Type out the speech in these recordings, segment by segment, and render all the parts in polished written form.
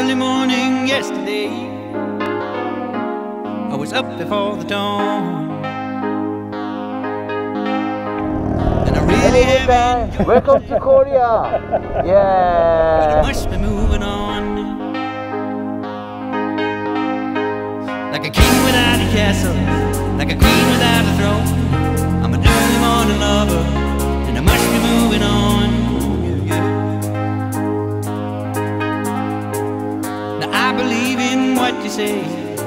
early morning yesterday. I was up before the dawn, and I really haven't. Welcome to Korea. But I Yeah. must be moving on, like a king without a castle, like a queen without a throne. I'm an early morning lover, and I must be moving on. Yeah, yeah. Now I believe in what you say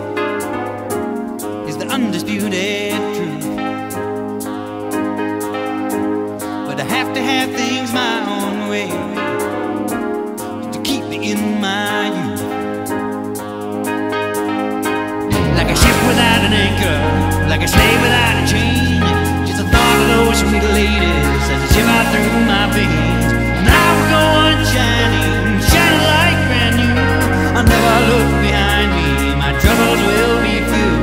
is the undisputed truth, but I have to have things my own way to keep me in my youth. Like a ship without an anchor, like a slave without a chain. Just the thought of those sweet ladies as they shiver through my veins. And I will go on shining, shining like brand new. I'll never look behind me, my troubles will be few.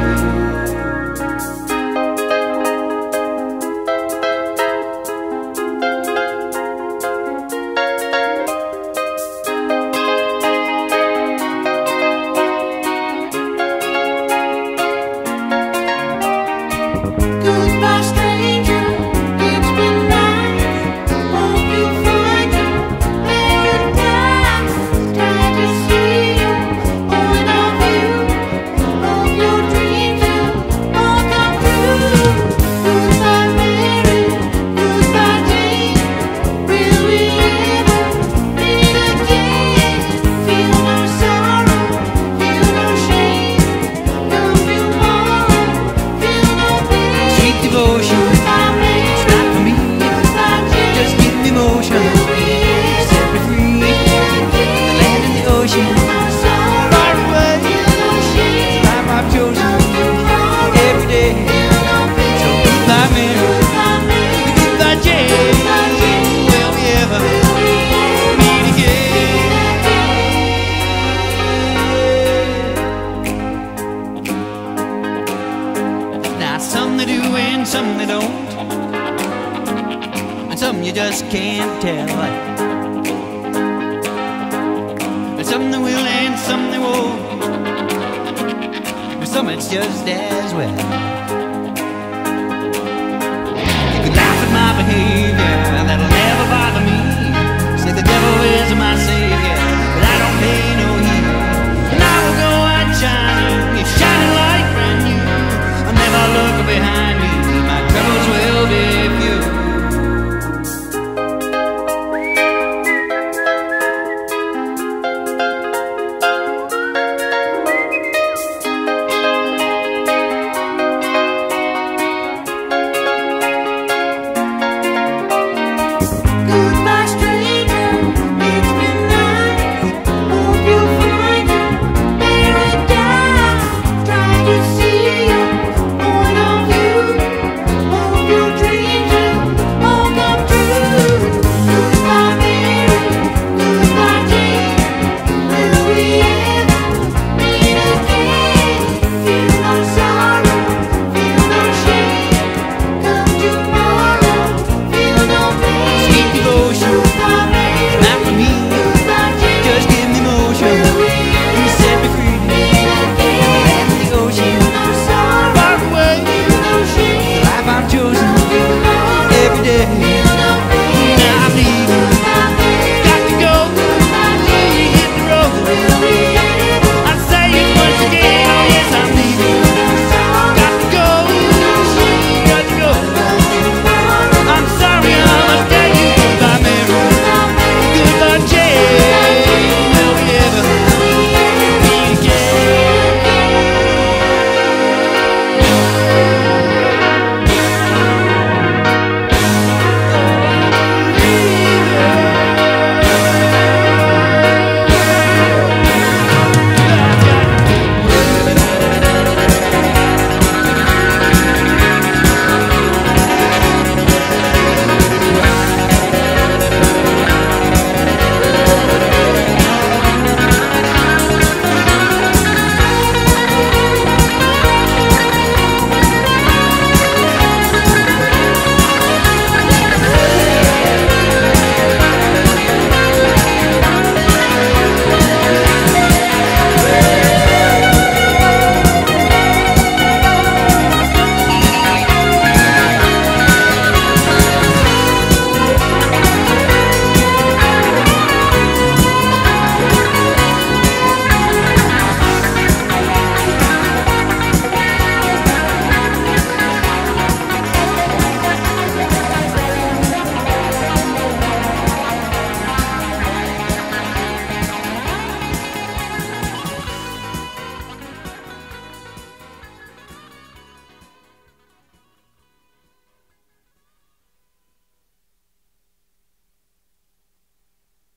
Goodbye, stranger, it's been nice. Hope you find your paradise. Glad to see you, point of view. Hope your dreams will all come true. Goodbye, Mary, goodbye, Jane. Will we ever meet again? Feel no sorrow, feel no shame. No tomorrow, feel no pain. Sweet devotion, it's not for me. Just give me motion, set me free. The land and the ocean, far away. Time I've chosen every day. So goodbye, Mary, goodbye, Jane. Will we ever meet again? Now some they do and some they don't, and some you just can't tell. And some they will and some they won't, but some it's just as well.